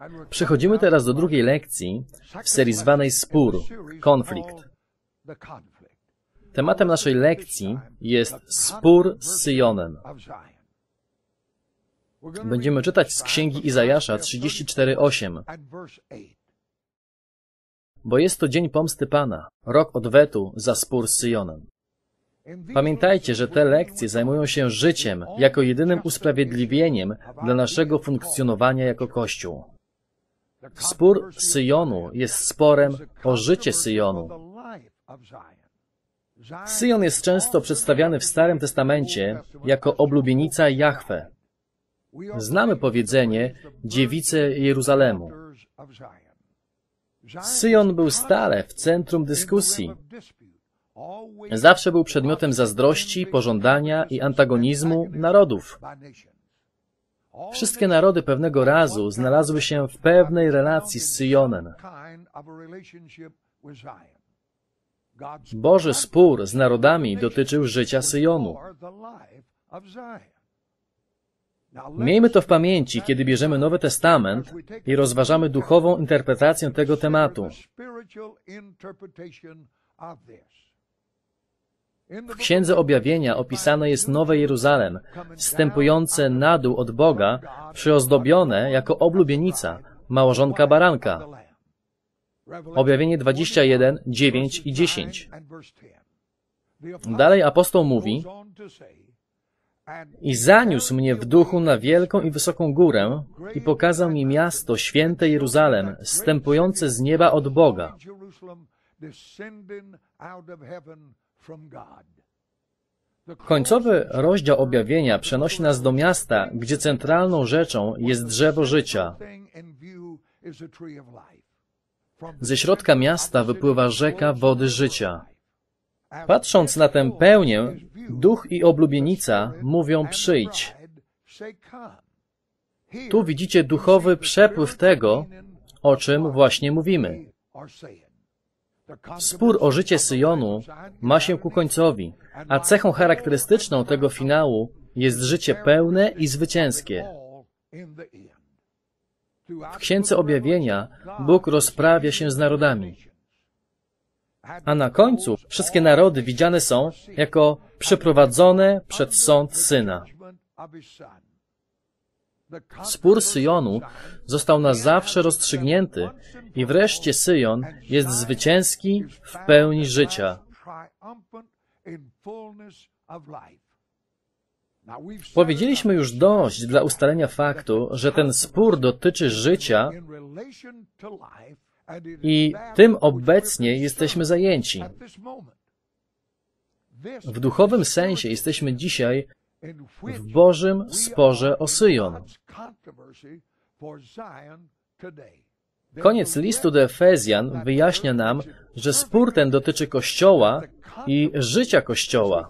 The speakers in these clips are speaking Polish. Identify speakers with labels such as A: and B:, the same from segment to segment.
A: Przechodzimy teraz do drugiej lekcji w serii zwanej Spór, konflikt. Tematem naszej lekcji jest spór z Syjonem. Będziemy czytać z Księgi Izajasza 34:8. Bo jest to dzień pomsty Pana, rok odwetu za spór z Syjonem. Pamiętajcie, że te lekcje zajmują się życiem jako jedynym usprawiedliwieniem dla naszego funkcjonowania jako Kościół. Spór Syjonu jest sporem o życie Syjonu. Syjon jest często przedstawiany w Starym Testamencie jako oblubienica Jahwe. Znamy powiedzenie dziewice Jeruzalemu. Syjon był stale w centrum dyskusji. Zawsze był przedmiotem zazdrości, pożądania i antagonizmu narodów. Wszystkie narody pewnego razu znalazły się w pewnej relacji z Syjonem. Boży spór z narodami dotyczył życia Syjonu. Miejmy to w pamięci, kiedy bierzemy Nowy Testament i rozważamy duchową interpretację tego tematu. W Księdze Objawienia opisane jest Nowe Jeruzalem, wstępujące na dół od Boga, przyozdobione jako oblubienica, małżonka baranka. Objawienie 21, 9 i 10. Dalej apostoł mówi: i zaniósł mnie w duchu na wielką i wysoką górę i pokazał mi miasto, święte Jeruzalem, zstępujące z nieba od Boga. Końcowy rozdział objawienia przenosi nas do miasta, gdzie centralną rzeczą jest drzewo życia. Ze środka miasta wypływa rzeka wody życia. Patrząc na tę pełnię, duch i oblubienica mówią: przyjdź. Tu widzicie duchowy przepływ tego, o czym właśnie mówimy. Spór o życie Syjonu ma się ku końcowi, a cechą charakterystyczną tego finału jest życie pełne i zwycięskie. W Księdze Objawienia Bóg rozprawia się z narodami. A na końcu wszystkie narody widziane są jako przeprowadzone przed sąd Syna. Spór Syjonu został na zawsze rozstrzygnięty i wreszcie Syjon jest zwycięski w pełni życia. Powiedzieliśmy już dość dla ustalenia faktu, że ten spór dotyczy życia i tym obecnie jesteśmy zajęci. W duchowym sensie jesteśmy dzisiaj w Bożym sporze o Syjon. Koniec listu do Efezjan wyjaśnia nam, że spór ten dotyczy Kościoła i życia Kościoła.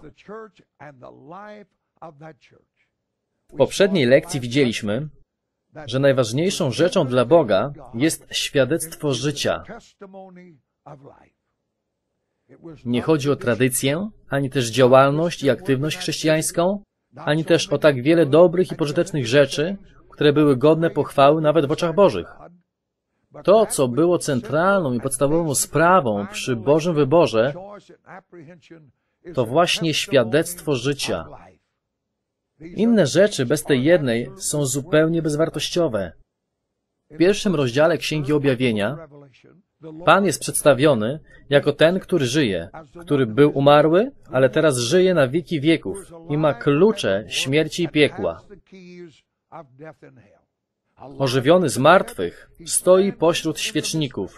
A: W poprzedniej lekcji widzieliśmy, że najważniejszą rzeczą dla Boga jest świadectwo życia. Nie chodzi o tradycję, ani też działalność i aktywność chrześcijańską, ani też o tak wiele dobrych i pożytecznych rzeczy, które były godne pochwały nawet w oczach Bożych. To, co było centralną i podstawową sprawą przy Bożym wyborze, to właśnie świadectwo życia. Inne rzeczy bez tej jednej są zupełnie bezwartościowe. W pierwszym rozdziale Księgi Objawienia Pan jest przedstawiony jako ten, który żyje, który był umarły, ale teraz żyje na wieki wieków i ma klucze śmierci i piekła. Ożywiony z martwych stoi pośród świeczników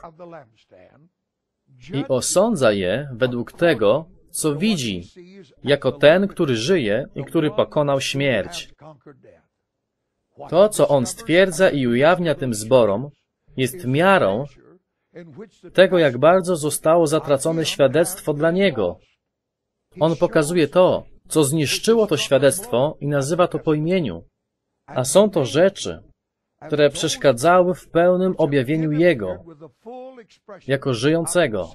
A: i osądza je według tego, co widzi, jako ten, który żyje i który pokonał śmierć. To, co on stwierdza i ujawnia tym zborom, jest miarą tego, jak bardzo zostało zatracone świadectwo dla niego. On pokazuje to, co zniszczyło to świadectwo i nazywa to po imieniu. A są to rzeczy, które przeszkadzały w pełnym objawieniu Jego, jako żyjącego.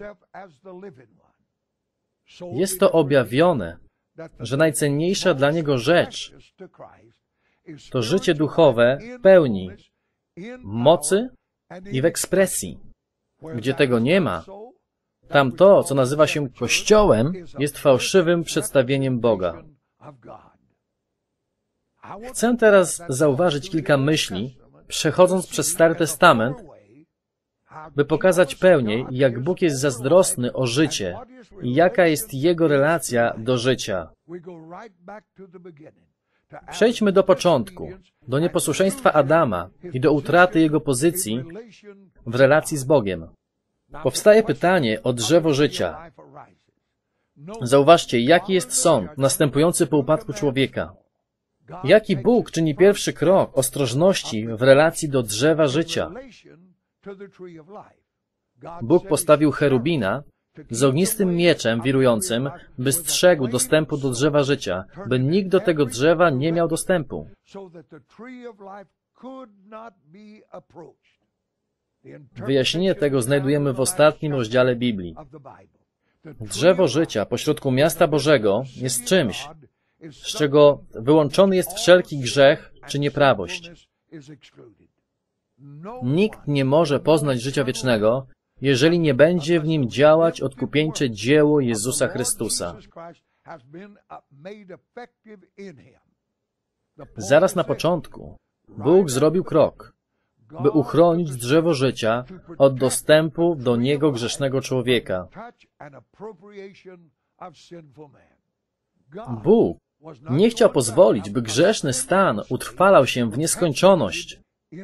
A: Jest to objawione, że najcenniejsza dla Niego rzecz to życie duchowe w pełni, w mocy i w ekspresji. Gdzie tego nie ma, tam to, co nazywa się Kościołem, jest fałszywym przedstawieniem Boga. Chcę teraz zauważyć kilka myśli, przechodząc przez Stary Testament, by pokazać pełniej, jak Bóg jest zazdrosny o życie i jaka jest Jego relacja do życia. Przejdźmy do początku, do nieposłuszeństwa Adama i do utraty jego pozycji w relacji z Bogiem. Powstaje pytanie o drzewo życia. Zauważcie, jaki jest sąd następujący po upadku człowieka. Jaki Bóg czyni pierwszy krok ostrożności w relacji do drzewa życia? Bóg postawił cherubina z ognistym mieczem wirującym, by strzegł dostępu do drzewa życia, by nikt do tego drzewa nie miał dostępu. Wyjaśnienie tego znajdujemy w ostatnim rozdziale Biblii. Drzewo życia pośrodku miasta Bożego jest czymś, z czego wyłączony jest wszelki grzech czy nieprawość. Nikt nie może poznać życia wiecznego, jeżeli nie będzie w nim działać odkupieńcze dzieło Jezusa Chrystusa. Zaraz na początku Bóg zrobił krok, by uchronić drzewo życia od dostępu do niego grzesznego człowieka. Bóg nie chciał pozwolić, by grzeszny stan utrwalał się w nieskończoność.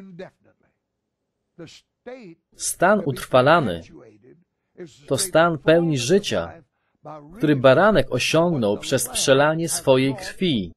A: Stan utrwalany to stan pełni życia, który baranek osiągnął przez przelanie swojej krwi.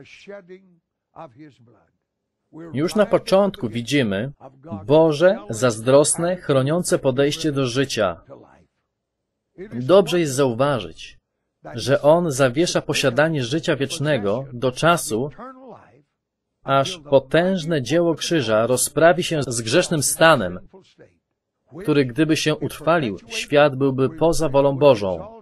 A: Już na początku widzimy Boże, zazdrosne, chroniące podejście do życia. Dobrze jest zauważyć, że On zawiesza posiadanie życia wiecznego do czasu, aż potężne dzieło krzyża rozprawi się z grzesznym stanem, który gdyby się utrwalił, świat byłby poza wolą Bożą.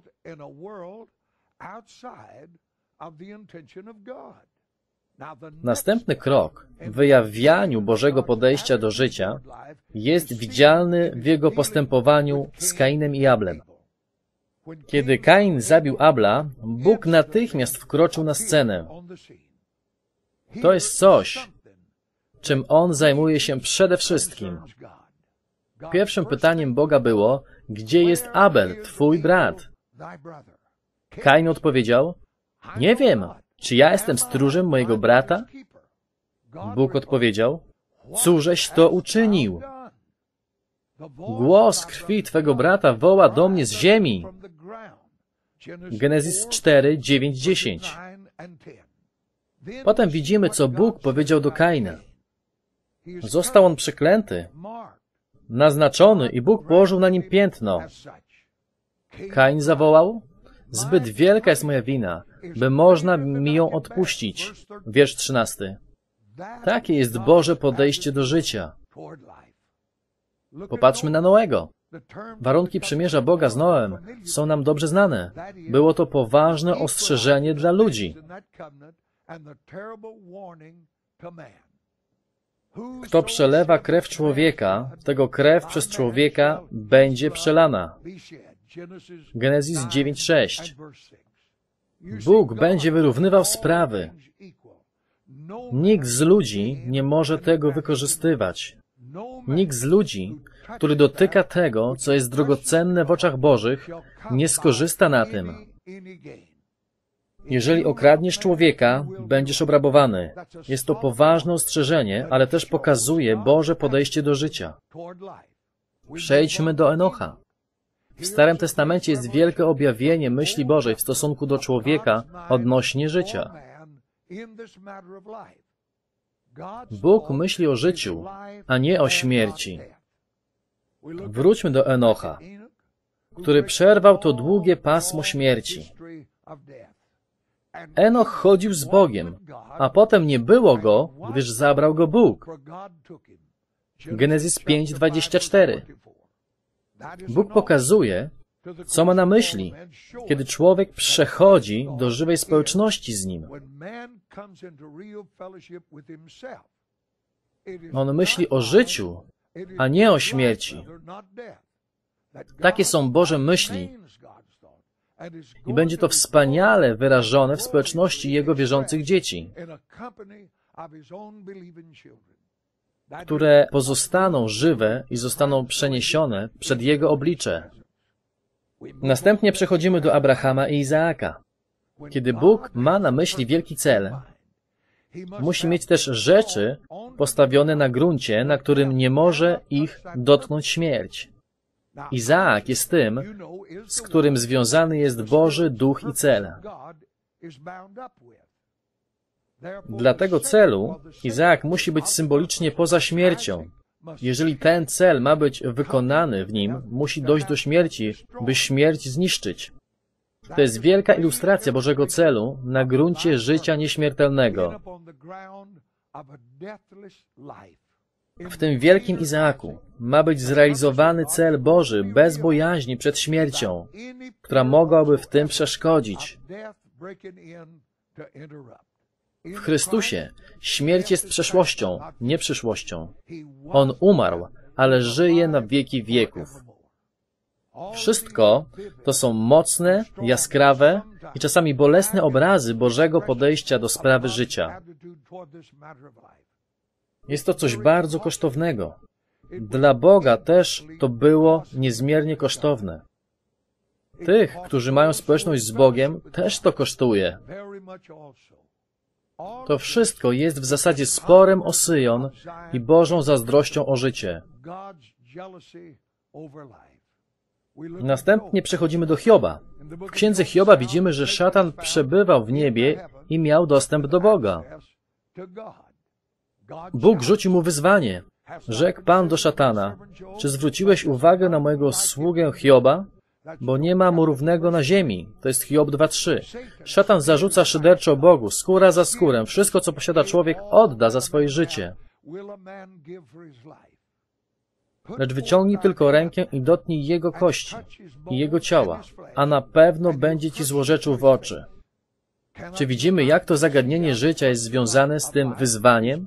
A: Następny krok w wyjawianiu Bożego podejścia do życia jest widzialny w jego postępowaniu z Kainem i Ablem. Kiedy Kain zabił Abla, Bóg natychmiast wkroczył na scenę. To jest coś, czym On zajmuje się przede wszystkim. Pierwszym pytaniem Boga było, gdzie jest Abel, twój brat? Kain odpowiedział, nie wiem, czy ja jestem stróżem mojego brata? Bóg odpowiedział, cóżeś to uczynił? Głos krwi twego brata woła do mnie z ziemi. Genezis 4, 9, 10. Potem widzimy, co Bóg powiedział do Kaina. Został on przeklęty, naznaczony i Bóg położył na nim piętno. Kain zawołał, zbyt wielka jest moja wina, by można mi ją odpuścić. Wiersz 13. Takie jest Boże podejście do życia. Popatrzmy na Noego. Warunki przymierza Boga z Noem są nam dobrze znane. Było to poważne ostrzeżenie dla ludzi. Kto przelewa krew człowieka, tego krew przez człowieka będzie przelana. Genezis 9:6. Bóg będzie wyrównywał sprawy. Nikt z ludzi nie może tego wykorzystywać. Nikt z ludzi, który dotyka tego, co jest drogocenne w oczach Bożych, nie skorzysta na tym. Jeżeli okradniesz człowieka, będziesz obrabowany. Jest to poważne ostrzeżenie, ale też pokazuje Boże podejście do życia. Przejdźmy do Enocha. W Starym Testamencie jest wielkie objawienie myśli Bożej w stosunku do człowieka odnośnie życia. Bóg myśli o życiu, a nie o śmierci. Wróćmy do Enocha, który przerwał to długie pasmo śmierci. Enoch chodził z Bogiem, a potem nie było go, gdyż zabrał go Bóg. Genezis 5:24. Bóg pokazuje, co ma na myśli, kiedy człowiek przechodzi do żywej społeczności z Nim. On myśli o życiu, a nie o śmierci. Takie są Boże myśli. I będzie to wspaniale wyrażone w społeczności Jego wierzących dzieci, które pozostaną żywe i zostaną przeniesione przed Jego oblicze. Następnie przechodzimy do Abrahama i Izaaka. Kiedy Bóg ma na myśli wielki cel, musi mieć też rzeczy postawione na gruncie, na którym nie może ich dotknąć śmierć. Izaak jest tym, z którym związany jest Boży Duch i cel. Dla tego celu Izaak musi być symbolicznie poza śmiercią. Jeżeli ten cel ma być wykonany w nim, musi dojść do śmierci, by śmierć zniszczyć. To jest wielka ilustracja Bożego celu na gruncie życia nieśmiertelnego. W tym wielkim Izaaku ma być zrealizowany cel Boży bez bojaźni przed śmiercią, która mogłaby w tym przeszkodzić. W Chrystusie śmierć jest przeszłością, nie przyszłością. On umarł, ale żyje na wieki wieków. Wszystko to są mocne, jaskrawe i czasami bolesne obrazy Bożego podejścia do sprawy życia. Jest to coś bardzo kosztownego. Dla Boga też to było niezmiernie kosztowne. Tych, którzy mają społeczność z Bogiem, też to kosztuje. To wszystko jest w zasadzie sporem o Syjon i Bożą zazdrością o życie. Następnie przechodzimy do Hioba. W księdze Hioba widzimy, że szatan przebywał w niebie i miał dostęp do Boga. Bóg rzucił mu wyzwanie. Rzekł Pan do szatana: czy zwróciłeś uwagę na mojego sługę Hioba? Bo nie ma mu równego na ziemi. To jest Hiob 2:3. Szatan zarzuca szyderczo Bogu, skóra za skórę. Wszystko, co posiada człowiek, odda za swoje życie. Lecz wyciągnij tylko rękę i dotknij jego kości i jego ciała, a na pewno będzie ci złorzeczył w oczy. Czy widzimy, jak to zagadnienie życia jest związane z tym wyzwaniem?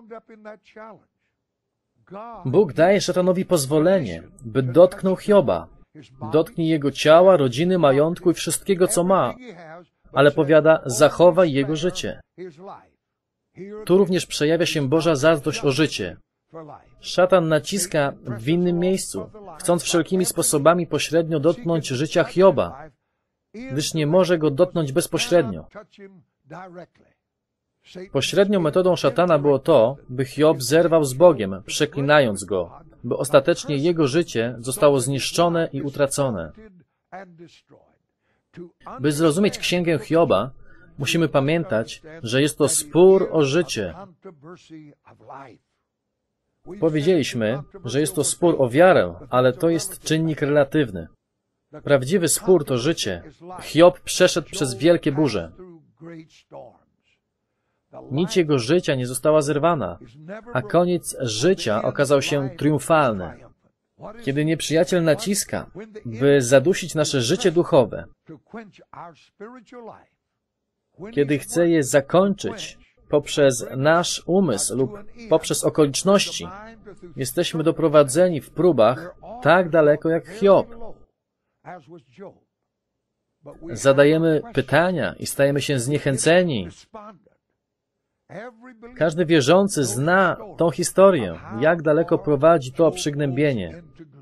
A: Bóg daje szatanowi pozwolenie, by dotknął Hioba. Dotknij jego ciała, rodziny, majątku i wszystkiego, co ma, ale powiada, zachowaj jego życie. Tu również przejawia się Boża zazdrość o życie. Szatan naciska w innym miejscu, chcąc wszelkimi sposobami pośrednio dotknąć życia Hioba, gdyż nie może go dotknąć bezpośrednio. Pośrednią metodą szatana było to, by Hiob zerwał z Bogiem, przeklinając go, by ostatecznie jego życie zostało zniszczone i utracone. By zrozumieć księgę Hioba, musimy pamiętać, że jest to spór o życie. Powiedzieliśmy, że jest to spór o wiarę, ale to jest czynnik relatywny. Prawdziwy spór to życie. Hiob przeszedł przez wielkie burze. Nić jego życia nie została zerwana, a koniec życia okazał się triumfalny. Kiedy nieprzyjaciel naciska, by zadusić nasze życie duchowe, kiedy chce je zakończyć poprzez nasz umysł lub poprzez okoliczności, jesteśmy doprowadzeni w próbach tak daleko jak Hiob. Zadajemy pytania i stajemy się zniechęceni. Każdy wierzący zna tą historię, jak daleko prowadzi to przygnębienie.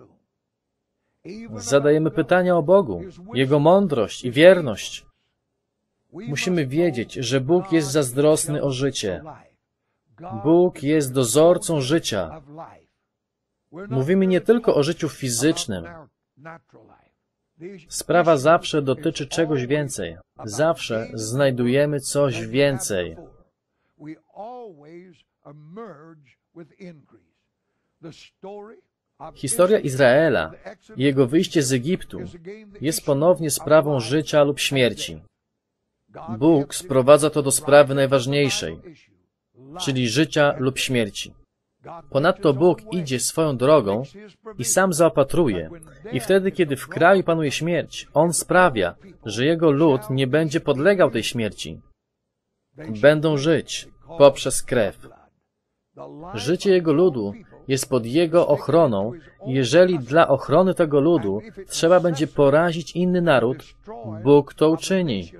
A: Zadajemy pytania o Bogu, Jego mądrość i wierność. Musimy wiedzieć, że Bóg jest zazdrosny o życie. Bóg jest dozorcą życia. Mówimy nie tylko o życiu fizycznym. Sprawa zawsze dotyczy czegoś więcej. Zawsze znajdujemy coś więcej. Historia Izraela i jego wyjście z Egiptu jest ponownie sprawą życia lub śmierci. Bóg sprowadza to do sprawy najważniejszej, czyli życia lub śmierci. Ponadto Bóg idzie swoją drogą i sam zaopatruje. I wtedy, kiedy w kraju panuje śmierć, On sprawia, że Jego lud nie będzie podlegał tej śmierci. Będą żyć poprzez krew. Życie Jego ludu jest pod Jego ochroną i jeżeli dla ochrony tego ludu trzeba będzie porazić inny naród, Bóg to uczyni.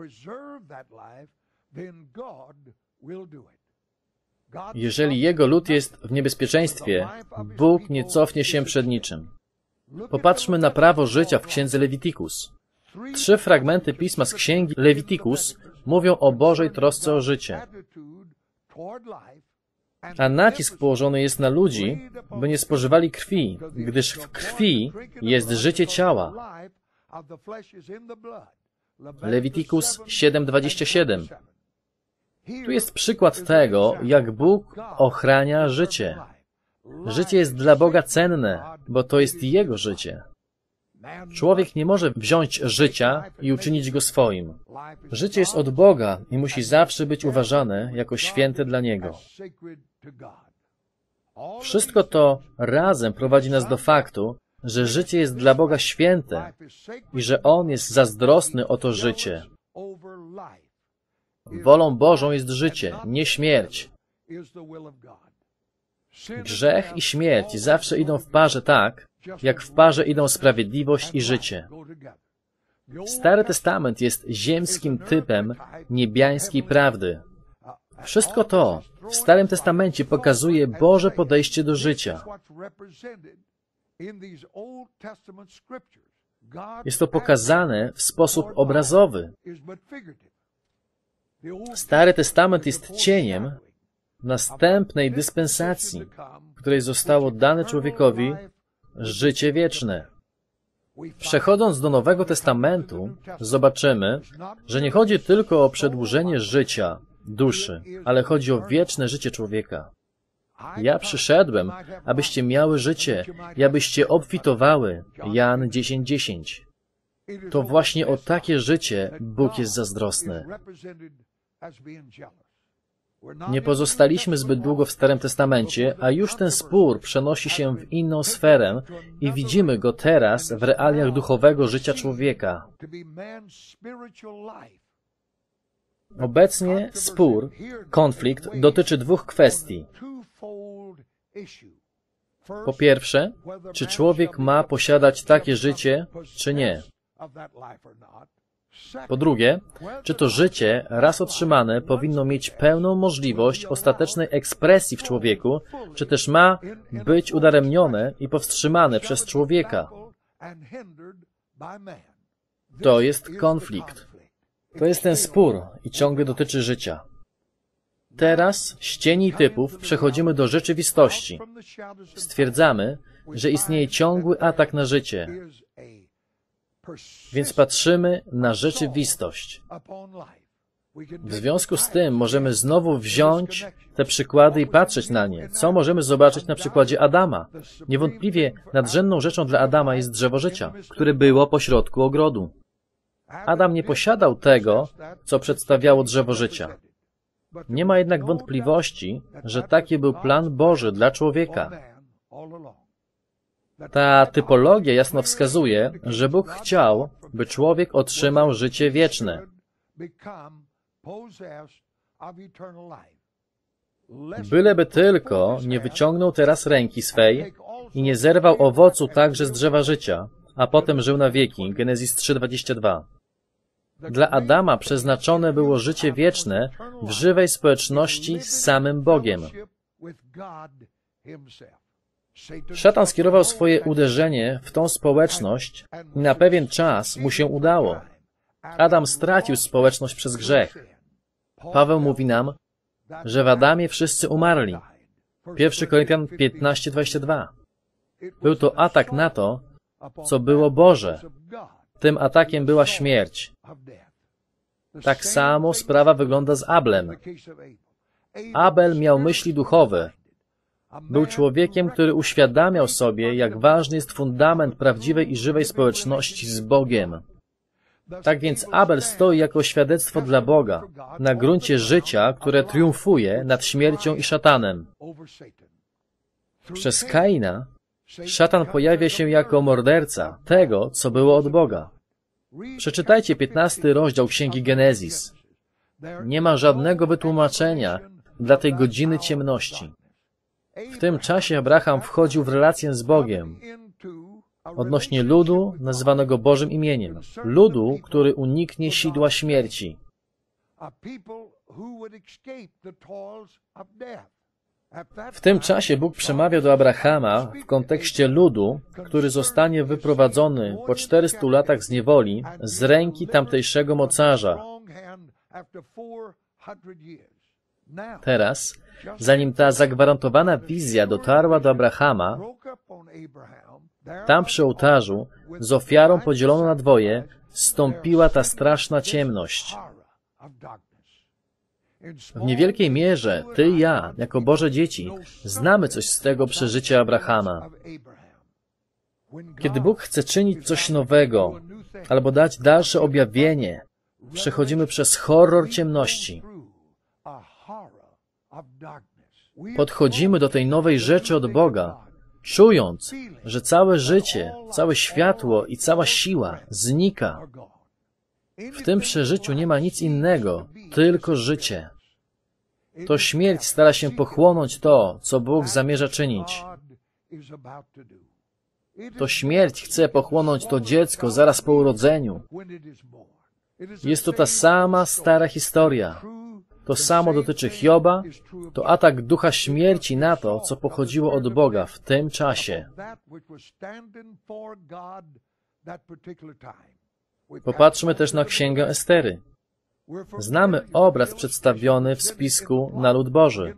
A: Jeżeli Jego lud jest w niebezpieczeństwie, Bóg nie cofnie się przed niczym. Popatrzmy na prawo życia w księdze Lewitikus. 3 fragmenty pisma z księgi Lewitikus mówią o Bożej trosce o życie. A nacisk położony jest na ludzi, by nie spożywali krwi, gdyż w krwi jest życie ciała. Lewitikus 7:27. Tu jest przykład tego, jak Bóg ochrania życie. Życie jest dla Boga cenne, bo to jest Jego życie. Człowiek nie może wziąć życia i uczynić go swoim. Życie jest od Boga i musi zawsze być uważane jako święte dla Niego. Wszystko to razem prowadzi nas do faktu, że życie jest dla Boga święte i że On jest zazdrosny o to życie. Wolą Bożą jest życie, nie śmierć. Grzech i śmierć zawsze idą w parze tak, jak w parze idą sprawiedliwość i życie. Stary Testament jest ziemskim typem niebiańskiej prawdy. Wszystko to w Starym Testamencie pokazuje Boże podejście do życia. Jest to pokazane w sposób obrazowy. Stary Testament jest cieniem następnej dyspensacji, w której zostało dane człowiekowi życie wieczne. Przechodząc do Nowego Testamentu, zobaczymy, że nie chodzi tylko o przedłużenie życia duszy, ale chodzi o wieczne życie człowieka. Ja przyszedłem, abyście miały życie i abyście obfitowały. Jan 10:10. To właśnie o takie życie Bóg jest zazdrosny. Nie pozostaliśmy zbyt długo w Starym Testamencie, a już ten spór przenosi się w inną sferę i widzimy go teraz w realiach duchowego życia człowieka. Obecnie spór, konflikt dotyczy 2 kwestii. Po pierwsze, czy człowiek ma posiadać takie życie, czy nie. Po drugie, czy to życie, raz otrzymane, powinno mieć pełną możliwość ostatecznej ekspresji w człowieku, czy też ma być udaremnione i powstrzymane przez człowieka. To jest konflikt. To jest ten spór i ciągle dotyczy życia. Teraz z cieni typów przechodzimy do rzeczywistości. Stwierdzamy, że istnieje ciągły atak na życie. Więc patrzymy na rzeczywistość. W związku z tym możemy znowu wziąć te przykłady i patrzeć na nie. Co możemy zobaczyć na przykładzie Adama? Niewątpliwie nadrzędną rzeczą dla Adama jest drzewo życia, które było pośrodku ogrodu. Adam nie posiadał tego, co przedstawiało drzewo życia. Nie ma jednak wątpliwości, że taki był plan Boży dla człowieka. Ta typologia jasno wskazuje, że Bóg chciał, by człowiek otrzymał życie wieczne. Byleby tylko nie wyciągnął teraz ręki swej i nie zerwał owocu także z drzewa życia, a potem żył na wieki. Genezis 3:22. Dla Adama przeznaczone było życie wieczne w żywej społeczności z samym Bogiem. Szatan skierował swoje uderzenie w tą społeczność i na pewien czas mu się udało. Adam stracił społeczność przez grzech. Paweł mówi nam, że w Adamie wszyscy umarli. 1 Koryntian 15:22. Był to atak na to, co było Boże. Tym atakiem była śmierć. Tak samo sprawa wygląda z Ablem. Abel miał myśli duchowe. Był człowiekiem, który uświadamiał sobie, jak ważny jest fundament prawdziwej i żywej społeczności z Bogiem. Tak więc Abel stoi jako świadectwo dla Boga, na gruncie życia, które triumfuje nad śmiercią i szatanem. Przez Kaina szatan pojawia się jako morderca tego, co było od Boga. Przeczytajcie 15 rozdział Księgi Genezis. Nie ma żadnego wytłumaczenia, dla tej godziny ciemności. W tym czasie Abraham wchodził w relację z Bogiem odnośnie ludu nazywanego Bożym imieniem. Ludu, który uniknie sidła śmierci. W tym czasie Bóg przemawia do Abrahama w kontekście ludu, który zostanie wyprowadzony po 400 latach z niewoli z ręki tamtejszego mocarza. Teraz, zanim ta zagwarantowana wizja dotarła do Abrahama, tam przy ołtarzu, z ofiarą podzieloną na dwoje, zstąpiła ta straszna ciemność. W niewielkiej mierze ty i ja, jako Boże dzieci, znamy coś z tego przeżycia Abrahama. Kiedy Bóg chce czynić coś nowego, albo dać dalsze objawienie, przechodzimy przez horror ciemności. Podchodzimy do tej nowej rzeczy od Boga, czując, że całe życie, całe światło i cała siła znika. W tym przeżyciu nie ma nic innego, tylko życie. To śmierć stara się pochłonąć to, co Bóg zamierza czynić. To śmierć chce pochłonąć to dziecko zaraz po urodzeniu. Jest to ta sama stara historia. To samo dotyczy Hioba, to atak ducha śmierci na to, co pochodziło od Boga w tym czasie. Popatrzmy też na Księgę Estery. Znamy obraz przedstawiony w spisku na lud Boży.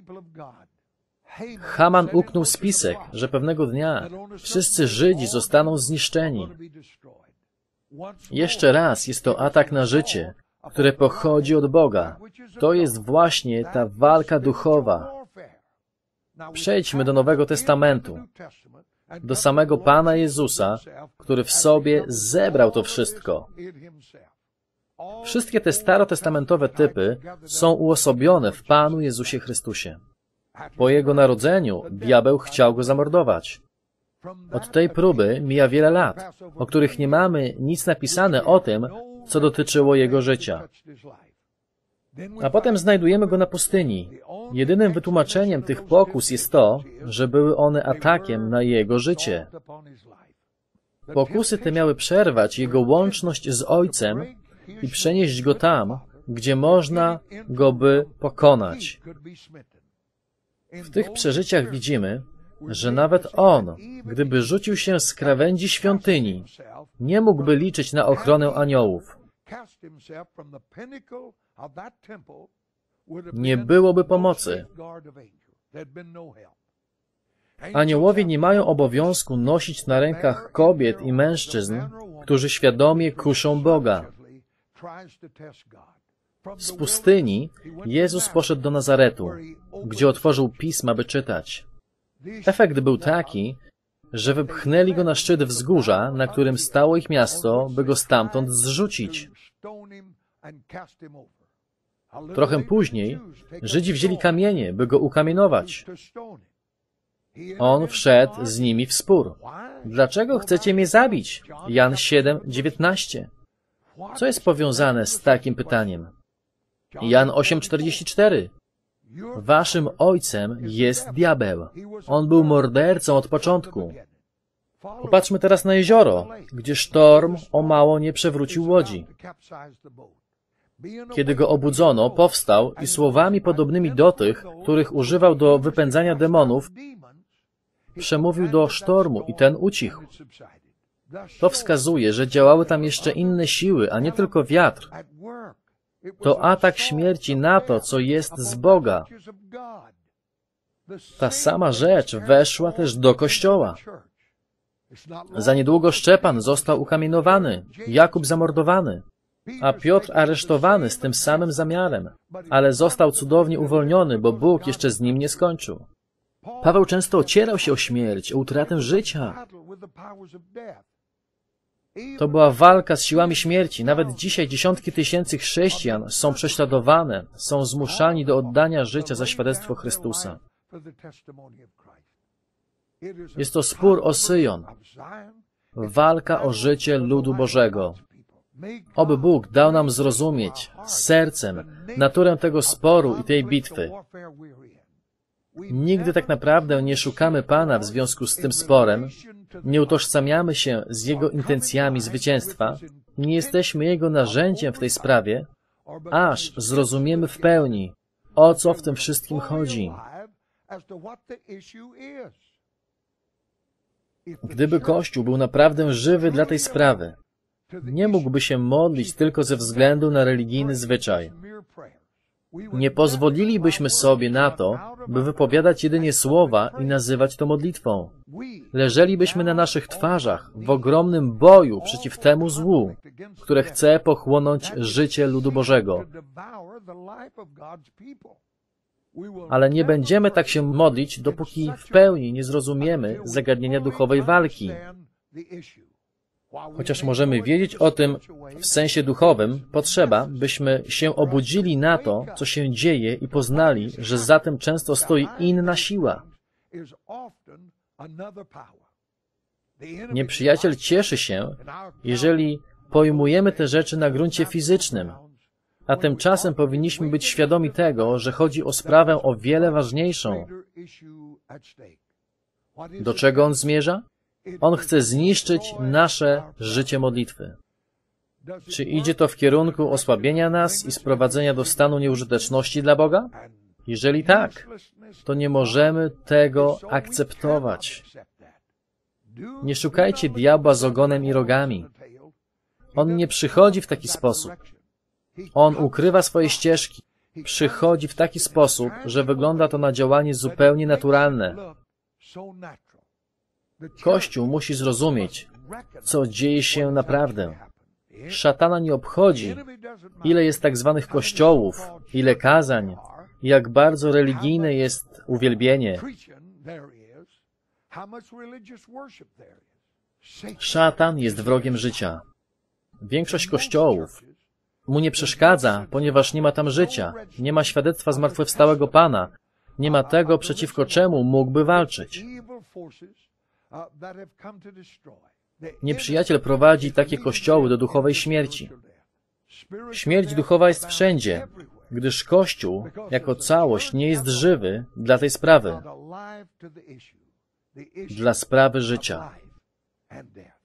A: Haman uknął spisek, że pewnego dnia wszyscy Żydzi zostaną zniszczeni. Jeszcze raz jest to atak na życie, które pochodzi od Boga. To jest właśnie ta walka duchowa. Przejdźmy do Nowego Testamentu, do samego Pana Jezusa, który w sobie zebrał to wszystko. Wszystkie te starotestamentowe typy są uosobione w Panu Jezusie Chrystusie. Po Jego narodzeniu diabeł chciał Go zamordować. Od tej próby mija wiele lat, o których nie mamy nic napisane o tym, co dotyczyło Jego życia. A potem znajdujemy Go na pustyni. Jedynym wytłumaczeniem tych pokus jest to, że były one atakiem na Jego życie. Pokusy te miały przerwać Jego łączność z Ojcem i przenieść Go tam, gdzie można Go by pokonać. W tych przeżyciach widzimy, że nawet On, gdyby rzucił się z krawędzi świątyni, nie mógłby liczyć na ochronę aniołów. Nie byłoby pomocy. Aniołowie nie mają obowiązku nosić na rękach kobiet i mężczyzn, którzy świadomie kuszą Boga. Z pustyni Jezus poszedł do Nazaretu, gdzie otworzył pisma, by czytać. Efekt był taki, że wypchnęli Go na szczyt wzgórza, na którym stało ich miasto, by Go stamtąd zrzucić. Trochę później Żydzi wzięli kamienie, by Go ukamienować. On wszedł z nimi w spór. Dlaczego chcecie mnie zabić? Jan 7:19. Co jest powiązane z takim pytaniem? Jan 8:44. Waszym ojcem jest diabeł. On był mordercą od początku. Popatrzmy teraz na jezioro, gdzie sztorm o mało nie przewrócił łodzi. Kiedy go obudzono, powstał i słowami podobnymi do tych, których używał do wypędzania demonów, przemówił do sztormu i ten ucichł. To wskazuje, że działały tam jeszcze inne siły, a nie tylko wiatr. To atak śmierci na to, co jest z Boga. Ta sama rzecz weszła też do Kościoła. Za niedługo Szczepan został ukamienowany, Jakub zamordowany, a Piotr aresztowany z tym samym zamiarem, ale został cudownie uwolniony, bo Bóg jeszcze z nim nie skończył. Paweł często ocierał się o śmierć, o utratę życia. To była walka z siłami śmierci. Nawet dzisiaj dziesiątki tysięcy chrześcijan są prześladowane, są zmuszani do oddania życia za świadectwo Chrystusa. Jest to spór o Syjon, walka o życie ludu Bożego. Oby Bóg dał nam zrozumieć sercem naturę tego sporu i tej bitwy. Nigdy tak naprawdę nie szukamy Pana w związku z tym sporem, nie utożsamiamy się z Jego intencjami zwycięstwa, nie jesteśmy Jego narzędziem w tej sprawie, aż zrozumiemy w pełni, o co w tym wszystkim chodzi. Gdyby Kościół był naprawdę żywy dla tej sprawy, nie mógłby się modlić tylko ze względu na religijny zwyczaj. Nie pozwolilibyśmy sobie na to, by wypowiadać jedynie słowa i nazywać to modlitwą. Leżelibyśmy na naszych twarzach w ogromnym boju przeciw temu złu, które chce pochłonąć życie ludu Bożego. Ale nie będziemy tak się modlić, dopóki w pełni nie zrozumiemy zagadnienia duchowej walki. Chociaż możemy wiedzieć o tym w sensie duchowym, potrzeba, byśmy się obudzili na to, co się dzieje i poznali, że za tym często stoi inna siła. Nieprzyjaciel cieszy się, jeżeli pojmujemy te rzeczy na gruncie fizycznym, a tymczasem powinniśmy być świadomi tego, że chodzi o sprawę o wiele ważniejszą. Do czego on zmierza? On chce zniszczyć nasze życie modlitwy. Czy idzie to w kierunku osłabienia nas i sprowadzenia do stanu nieużyteczności dla Boga? Jeżeli tak, to nie możemy tego akceptować. Nie szukajcie diabła z ogonem i rogami. On nie przychodzi w taki sposób. On ukrywa swoje ścieżki. Przychodzi w taki sposób, że wygląda to na działanie zupełnie naturalne. Kościół musi zrozumieć, co dzieje się naprawdę. Szatana nie obchodzi, ile jest tak zwanych kościołów, ile kazań, jak bardzo religijne jest uwielbienie. Szatan jest wrogiem życia. Większość kościołów mu nie przeszkadza, ponieważ nie ma tam życia, nie ma świadectwa zmartwychwstałego Pana, nie ma tego, przeciwko czemu mógłby walczyć. Nieprzyjaciel prowadzi takie kościoły do duchowej śmierci. Śmierć duchowa jest wszędzie, gdyż Kościół jako całość nie jest żywy dla tej sprawy, dla sprawy życia.